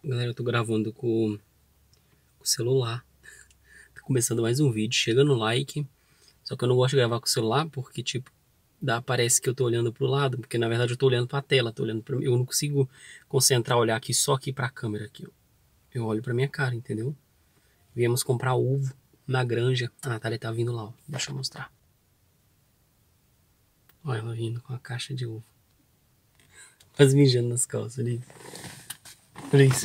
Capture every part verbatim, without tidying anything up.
Galera, eu tô gravando com, com o celular. Tá começando mais um vídeo, chega no like. Só que eu não gosto de gravar com o celular porque, tipo, dá, parece que eu tô olhando pro lado. Porque, na verdade, eu tô olhando pra tela, tô olhando pra mim. Eu não consigo concentrar, olhar aqui só aqui pra câmera. Aqui, ó. Eu olho pra minha cara, entendeu? Viemos comprar ovo na granja. A Natália tá vindo lá, ó. Deixa eu mostrar. Olha ela vindo com a caixa de ovo. Quase mijando nas calças ali. Olha isso.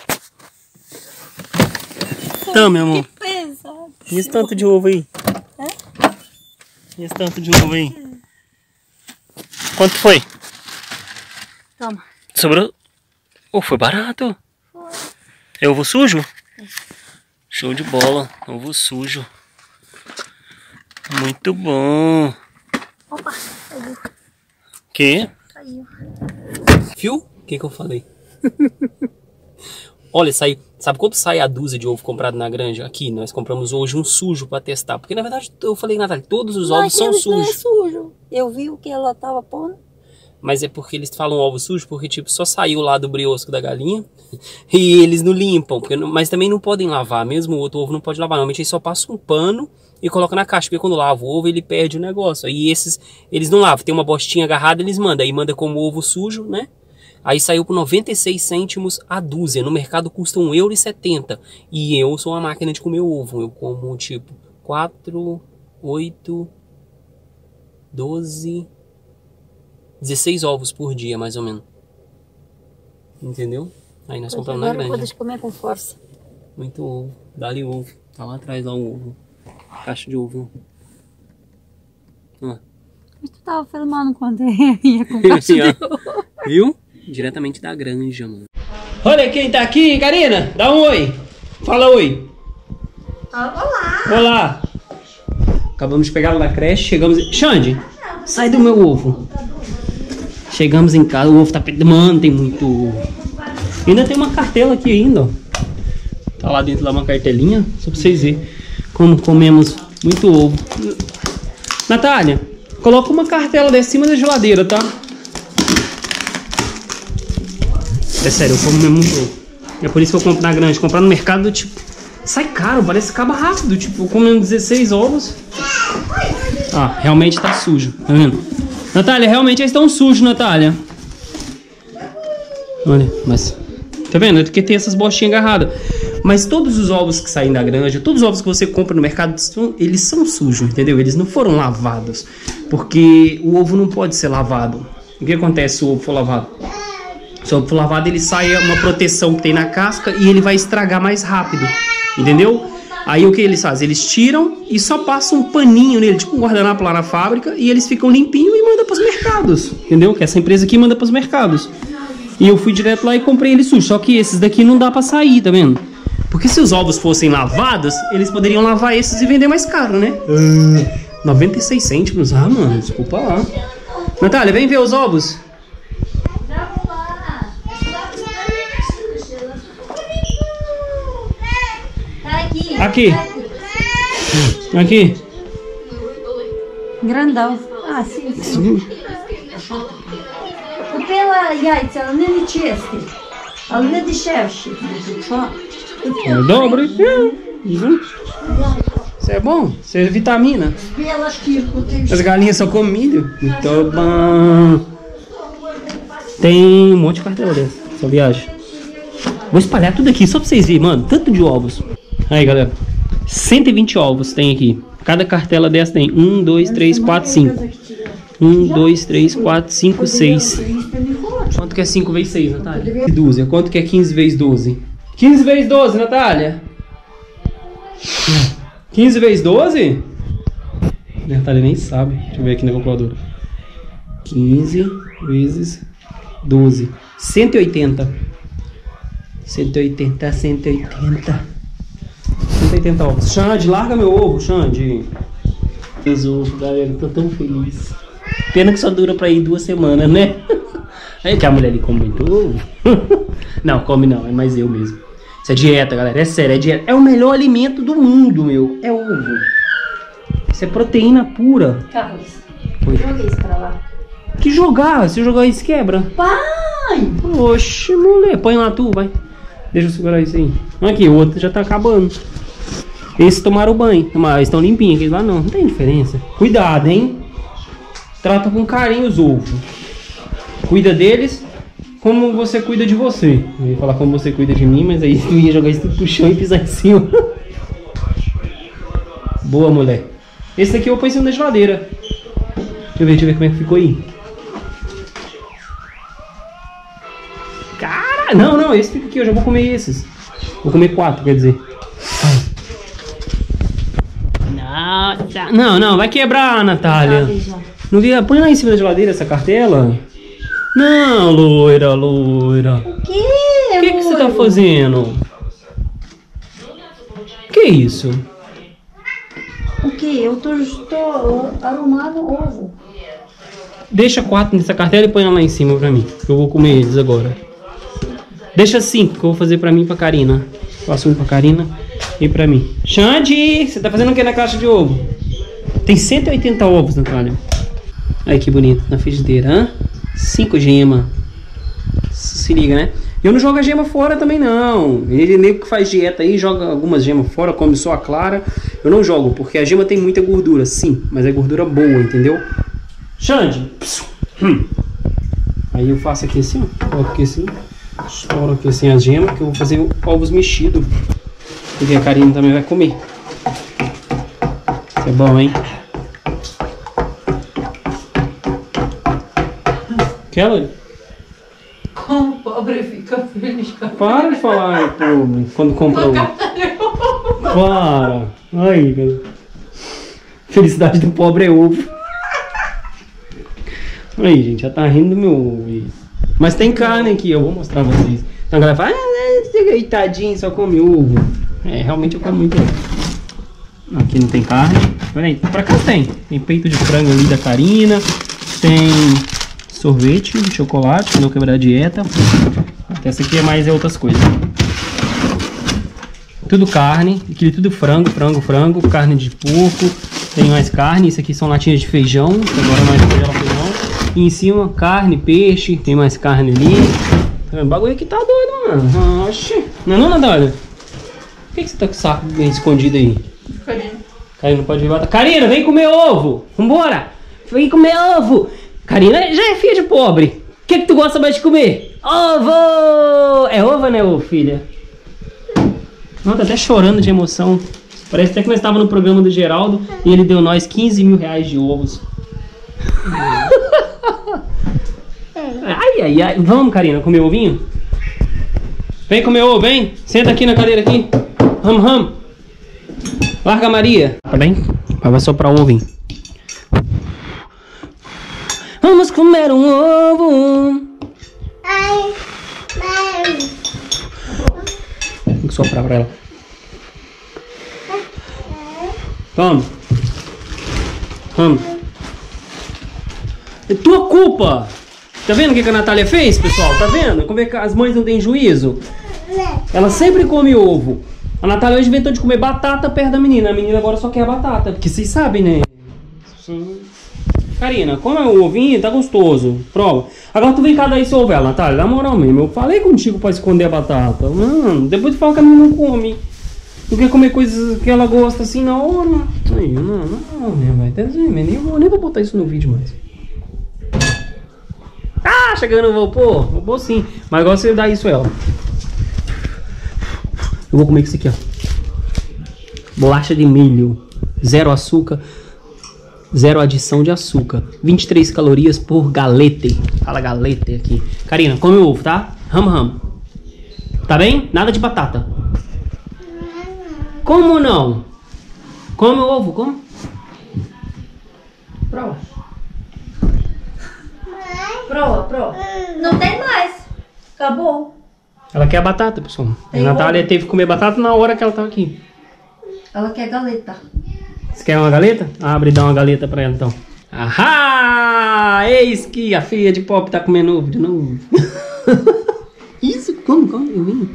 Então, meu amor. Que pesado. E esse tanto de ovo aí? É? E esse tanto de ovo aí? Hum. Quanto foi? Toma. Sobrou? Oh, foi barato. Foi. É ovo sujo? É. Show de bola. Ovo sujo. Muito bom. Opa, caiu. Que? Caiu. Viu? O que que eu falei? Olha, sai, sabe quanto sai a dúzia de ovo comprado na granja? Aqui, nós compramos hoje um sujo pra testar. Porque na verdade, eu falei, Natália, todos os ovos são sujos. Não é sujo. Eu vi o que ela tava pondo. Mas é porque eles falam ovo sujo, porque tipo, só saiu lá do briosco da galinha e eles não limpam. Porque, mas também não podem lavar, mesmo o outro ovo não pode lavar. Normalmente eles só passam um pano e colocam na caixa, porque quando lava o ovo ele perde o negócio. Aí esses, eles não lavam, tem uma bostinha agarrada, eles mandam. Aí manda como ovo sujo, né? Aí saiu por noventa e seis cêntimos a dúzia. No mercado custa um euro e setenta. E eu sou uma máquina de comer ovo. Eu como tipo quatro, oito, doze, dezesseis ovos por dia, mais ou menos. Entendeu? Aí nós Pois compramos na agora granja. pode comer com força. Muito ovo. Dá-lhe ovo. Tá lá atrás lá o ovo. Caixa de ovo. Ah. Mas tu tava filmando quando eu ia com caixa de ovo. Viu? Diretamente da granja, mano. Olha quem tá aqui, Karina. Dá um oi. Fala oi. Olá. Olá. Acabamos de pegar ela da creche. Chegamos... Xande, sai do meu ovo. Chegamos em casa. O ovo tá... Mano, tem muito ovo. Ainda tem uma cartela aqui ainda, ó. Tá lá dentro lá uma cartelinha. Só pra vocês verem como comemos muito ovo. Natália, coloca uma cartela de cima da geladeira, tá? É sério, eu como mesmo muito ovo. É por isso que eu compro na granja. Comprar no mercado, tipo, sai caro, parece que acaba rápido. Tipo, eu comendo dezesseis ovos. Ah, realmente tá sujo, tá vendo? Natália, realmente eles estão sujos, Natália. Olha, mas... Tá vendo? É porque tem essas bostinhas agarradas. Mas todos os ovos que saem da granja, todos os ovos que você compra no mercado, eles são sujos, entendeu? Eles não foram lavados. Porque o ovo não pode ser lavado. O que acontece se o ovo for lavado? Se o ovo for lavado, ele sai uma proteção que tem na casca e ele vai estragar mais rápido, entendeu? Aí o que eles fazem? Eles tiram e só passam um paninho nele, tipo um guardanapo lá na fábrica, e eles ficam limpinhos e mandam para os mercados, entendeu? Que essa empresa aqui manda para os mercados. E eu fui direto lá e comprei ele sujo. Só que esses daqui não dá para sair, tá vendo? Porque se os ovos fossem lavados, eles poderiam lavar esses e vender mais caro, né? Uh, noventa e seis cêntimos. Ah, mano, desculpa lá. Natália, vem ver os ovos. Aqui. Aqui. Grandão. А, sim. Купила яйця, вони не чисті, але не дешевші. É dobre. Isso é bom? Isso é vitamina. As galinhas só comem milho. Muito bom. Tem um monte de cartela dessa. Só viagem. Vou espalhar tudo aqui só pra vocês verem, mano. Tanto de ovos. Aí, galera. cento e vinte ovos tem aqui. Cada cartela dessa tem um, dois, três, quatro, cinco. um, dois, três, quatro, cinco, seis. Quanto que é cinco vezes seis, Natália? doze. Quanto que é quinze vezes doze? quinze vezes doze, Natália? quinze vezes doze? Natália nem sabe. Deixa eu ver aqui na calculadora. quinze vezes doze. cento e oitenta. cento e oitenta, cento e oitenta. cento e oitenta ovos. Xande, larga meu ovo, Xande. Meus ovos, galera, tô tão feliz. Pena que só dura pra ir duas semanas, né? Aí que a mulher ali come muito ovo. Não, come não, é mais eu mesmo. Isso é dieta, galera, é sério, é dieta. É o melhor alimento do mundo, meu. É ovo. Isso é proteína pura. Carlos, Oi. joga isso pra lá. Que jogar? Se eu jogar isso quebra. Pai! Oxe, mulher, põe lá tu, vai. Deixa eu segurar isso aí. Aqui, o outro já tá acabando. Esses tomaram banho. Mas estão limpinhos, aqueles lá não. Não tem diferença. Cuidado, hein? Trata com carinho os ovos. Cuida deles como você cuida de você. Eu ia falar como você cuida de mim, mas aí eu ia jogar isso tudo pro chão e pisar em cima. Boa, mulher. Esse daqui eu vou pôr em cima da geladeira. Deixa eu ver, deixa eu ver como é que ficou aí. Cara, não, não, esse fica aqui, eu já vou comer esses. Vou comer quatro, quer dizer. Nossa, não, não, vai quebrar, Natália. Não via, põe lá em cima da geladeira essa cartela. Não, loira, loira. O que? O que, que você tá fazendo? Que isso? O que? Eu tô, tô arrumando ovo. Deixa quatro nessa cartela e põe ela lá em cima pra mim, que eu vou comer eles agora. Deixa cinco, que eu vou fazer pra mim e pra Karina. Faço um pra Karina e pra mim. Xande, você tá fazendo o que na caixa de ovo? Tem cento e oitenta ovos, Natália. Aí que bonito, na frigideira, hã? Cinco gemas. Se liga, né? Eu não jogo a gema fora também, não. Ele nego que faz dieta aí, joga algumas gemas fora, come só a clara. Eu não jogo, porque a gema tem muita gordura, sim. Mas é gordura boa, entendeu? Xande. Hum. Aí eu faço aqui assim, ó. Coloco aqui assim. Estouro aqui assim as gemas, que eu vou fazer ovos mexidos. Porque a Karina também vai comer. Isso é bom, hein? Quer, Como o pobre fica feliz. para de falar, pobre, quando compra ovo. Para. Aí, cara. Felicidade do pobre é ovo. Aí, gente, já tá rindo do meu ovo. Mas tem carne aqui, eu vou mostrar pra vocês. Então a galera fala, ah, coitadinho, só come ovo. É, realmente eu como muito ovo. Aqui não tem carne. Peraí, pra cá tem. Tem peito de frango ali da Karina. Tem sorvete de chocolate, pra não quebrar a dieta. Essa aqui é mais é outras coisas. Tudo carne, aqui tudo frango, frango, frango, carne de porco. Tem mais carne, isso aqui são latinhas de feijão, agora mais feijão. E em cima carne, peixe, tem mais carne ali. O bagulho aqui tá doido, mano. Oxi. Não é não, Natália? Por que, que você tá com o saco bem escondido aí? Karina. Karina não pode vir botar. Karina, vem comer ovo! Vambora! Vem comer ovo! Karina já é filha de pobre. O que, que tu gosta mais de comer? Ovo! É ovo, né, ô filha? Não, tá até chorando de emoção. Parece até que nós estávamos no programa do Geraldo e ele deu nós quinze mil reais de ovos. Ai, ai, ai. Vamos, Karina, comer ovinho? Vem comer ovo, vem. Senta aqui na cadeira aqui. Ram, ram. Larga a Maria. Tá bem? Vai soprar um ovinho. Vamos comer um ovo. Ai, ai. Tem que soprar pra ela. Vamos. Vamos. É tua culpa. Tá vendo o que a Natália fez, pessoal? Tá vendo? Como é que as mães não têm juízo? Ela sempre come ovo. A Natália hoje inventou de comer batata perto da menina. A menina agora só quer a batata. Porque vocês sabem, né? Karina, come o ovinho, tá gostoso. Prova. Agora tu vem cá dar esse ovo, ela, Natália. Na moral mesmo, eu falei contigo pra esconder a batata. Mano, depois tu fala que a menina não come. Tu quer comer coisas que ela gosta assim na hora? Não, não, não, não, velho. Nem vou, nem vou botar isso no vídeo mais. Ah, chegando, vou pôr. Vou pôr sim. Mas agora você dá isso a ela. Eu vou comer isso aqui, ó. Bolacha de milho. Zero açúcar. Zero adição de açúcar. vinte e três calorias por galete. Fala galete aqui. Karina, come o ovo, tá? Ram, ram. Tá bem? Nada de batata. Como não? Come o ovo, come. Prova. Prova, prova. Não tem mais. Acabou. Ela quer a batata, pessoal. Tem a Natália ovo. teve que comer batata na hora que ela tava aqui. Ela quer galeta. Você quer uma galeta? Abre e dá uma galeta pra ela, então. Ahá! Eis que a filha de pop tá comendo ovo de novo. Isso, como, como? Eu vim.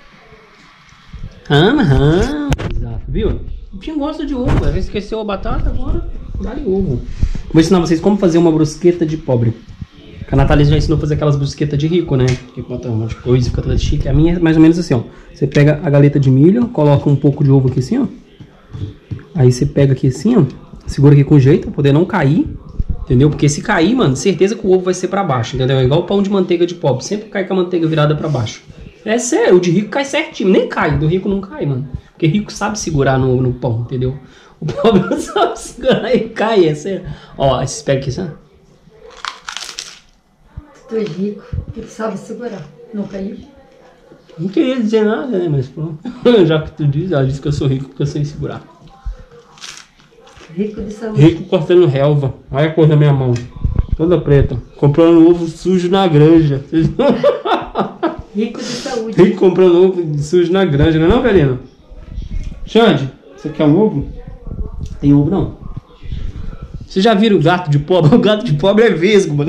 Ama, ama. Exato, viu? O Tim gosta de ovo. Ela esqueceu a batata, agora dá-lhe ovo. Vou ensinar vocês como fazer uma brusqueta de pobre. A Natália já ensinou a fazer aquelas brusquetas de rico, né? Que bota um monte de coisa e fica toda chique. A minha é mais ou menos assim, ó. Você pega a galeta de milho, coloca um pouco de ovo aqui assim, ó. Aí você pega aqui assim, ó. Segura aqui com jeito, pra poder não cair. Entendeu? Porque se cair, mano, certeza que o ovo vai ser pra baixo, entendeu? É igual o pão de manteiga de pobre. Sempre cai com a manteiga virada pra baixo. É sério, o de rico cai certinho. Nem cai, do rico não cai, mano. Porque rico sabe segurar no, no pão, entendeu? O pobre não sabe segurar e cai, é sério. Ó, esses pega aqui, sabe? Tu é rico, tu sabe segurar. Não caiu? Não queria dizer nada, né? Mas pronto. Já que tu diz, ela disse que eu sou rico porque eu sei segurar. Rico de saúde. Rico cortando relva. Olha a cor da minha mão. Toda preta. Comprando ovo sujo na granja. Rico de saúde. Rico comprando ovo sujo na granja, não é não, Karina? Xande, você quer um ovo? Tem ovo não. Vocês já viram o gato de pobre? O gato de pobre é vesgo, mano.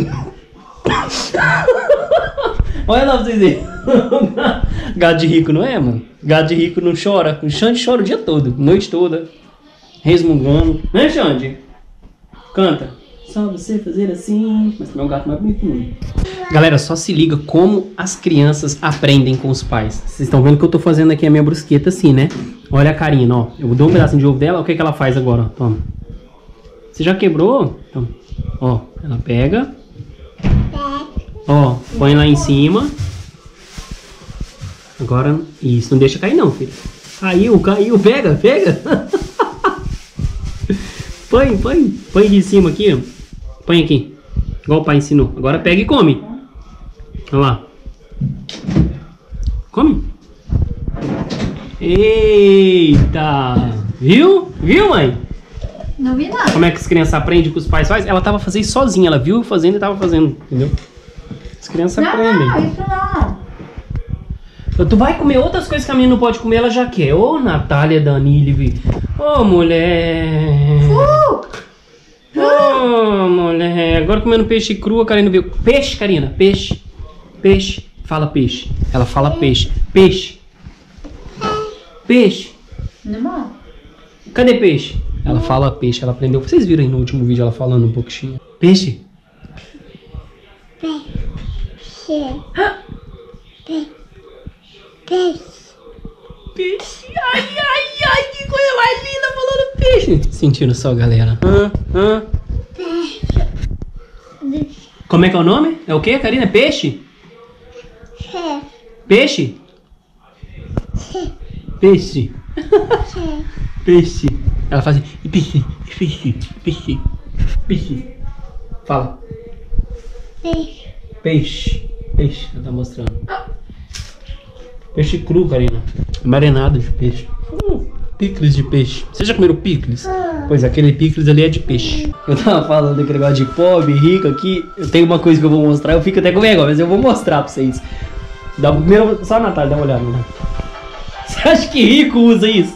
Olha lá pra vocês verem. Gato de rico não é, mano? Gato de rico não chora. O Xande chora o dia todo, noite toda. Resmungando. Né, Xande? Canta. Só você fazer assim. Mas também é um gato mais bonito mesmo. Galera, só se liga como as crianças aprendem com os pais. Vocês estão vendo que eu tô fazendo aqui a minha brusqueta assim, né? Olha a Karina, ó. Eu dou um pedacinho de ovo dela. O que, que ela faz agora? Toma. Você já quebrou? Toma. Ó, ela pega. Ó, põe lá em cima. Agora, isso. Não deixa cair não, filho. Caiu, caiu. Pega, pega. Põe, põe. Põe aqui em cima aqui, ó. Põe aqui. Igual o pai ensinou. Agora pega e come. Olha lá. Come. Eita. Viu? Viu, mãe? Não vi nada. Como é que as crianças aprendem que os pais fazem? Ela tava fazendo sozinha. Ela viu fazendo e tava fazendo. Entendeu? As crianças Não, aprendem. não, isso não. Tu vai comer outras coisas que a menina não pode comer, ela já quer. Ô, Natália Danilve. Ô, mulher. Uh! Ô, mulher. Agora comendo peixe cru, a Karina viu. Peixe, Karina. Peixe. Peixe. Fala peixe. Ela fala peixe. Peixe. Peixe. Não. Cadê peixe? Ela fala peixe. Ela aprendeu. Vocês viram aí no último vídeo ela falando um pouquinho. Peixe. Peixe. Peixe. Peixe. Peixe. Ai, ai, ai. Que coisa mais linda falando peixe. Sentindo só, galera. Hã? Hã? Peixe. Como é que é o nome? É o que, Karina? É peixe? Peixe? Peixe. Peixe. Ela faz assim. Peixe. Peixe. Peixe. Peixe. Fala. Peixe. Peixe. Peixe. Ela tá mostrando. Peixe cru, Karina. Marinado de peixe. Uh, picles de peixe. Vocês já comeram picles? Pois aquele picles ali é de peixe. Eu tava falando daquele negócio de pobre, rico aqui. Eu tenho uma coisa que eu vou mostrar. Eu fico até com vergonha, mas eu vou mostrar pra vocês. Dá, primeiro, só a Natália, dá uma olhada. Né? Você acha que rico usa isso?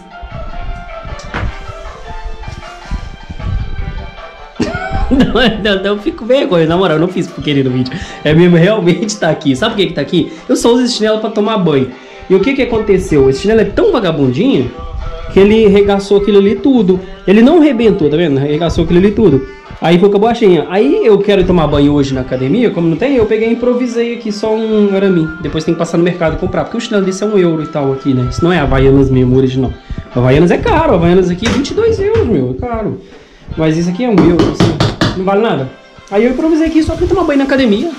Não, não, não, eu fico com vergonha, na moral, eu não fiz por querer no vídeo. É mesmo, realmente tá aqui. Sabe por que que tá aqui? Eu só uso esse chinelo pra tomar banho. E o que que aconteceu? Esse chinelo é tão vagabundinho que ele regaçou aquilo ali tudo. Ele não rebentou, tá vendo? Regaçou aquilo ali tudo. Aí ficou com a borrachinha. Aí eu quero tomar banho hoje na academia, como não tem, eu peguei e improvisei aqui só um aramin. Depois tem que passar no mercado e comprar, porque o chinelo desse é um euro e tal aqui, né? Isso não é Havaianas mesmo, original. Havaianas é caro, Havaianas aqui é vinte e dois euros, meu, é caro. Mas isso aqui é um euro, assim, não vale nada. Aí eu improvisei aqui só pra tomar banho na academia.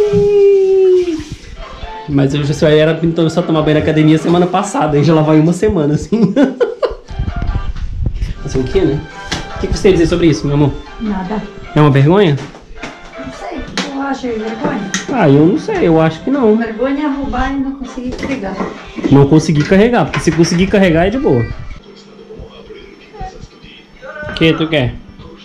Mas eu já só era então só tomar banho na academia semana passada, aí já lá vai uma semana, assim. Mas o que, né? O que você tem a dizer sobre isso, meu amor? Nada. É uma vergonha? Não sei. Eu acho vergonha. Ah, eu não sei, eu acho que não. Vergonha é roubar e não conseguir carregar. Não consegui carregar, porque se conseguir carregar é de boa. O que tu quer?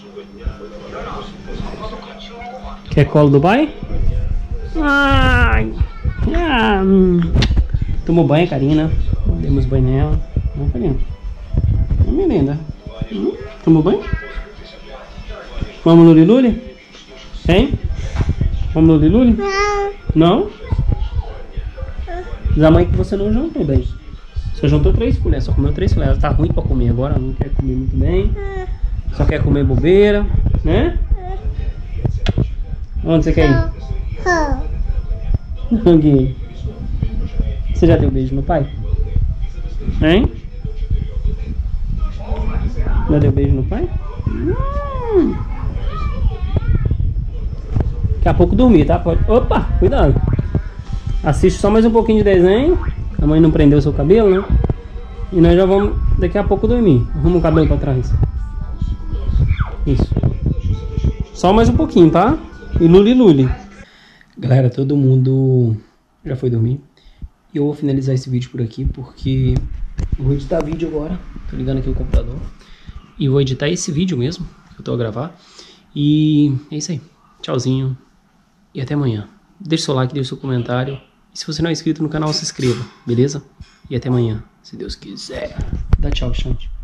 Quer colo do pai? Ai. Ah, hum. Tomou banho, Karina. Demos banho nela. Não, Karina. Não, minha linda. Hum? Tomou banho? Vamos no Luliluli? Hein? Vamos no Luliluli? Não. Não? Diz a mãe que você não jantou bem. Você jantou três colheres, só comeu três colheres. Ela tá ruim pra comer agora, não quer comer muito bem. Só quer comer bobeira, né? Onde você quer ir? Oh. Gui. Você já deu beijo no pai? Hein? Já deu beijo no pai? Hum. Daqui a pouco dormir, tá? Pode... Opa, cuidado. Assiste só mais um pouquinho de desenho. A mãe não prendeu o seu cabelo, né? E nós já vamos daqui a pouco dormir. Arruma o cabelo pra trás. Isso. Só mais um pouquinho, tá? E luli luli. Galera, todo mundo já foi dormir. E eu vou finalizar esse vídeo por aqui, porque eu vou editar vídeo agora. Tô ligando aqui o computador. E vou editar esse vídeo mesmo, que eu tô a gravar. E é isso aí. Tchauzinho. E até amanhã. Deixe seu like, deixe seu comentário. E se você não é inscrito no canal, se inscreva, beleza? E até amanhã, se Deus quiser. Dá tchau, Xande.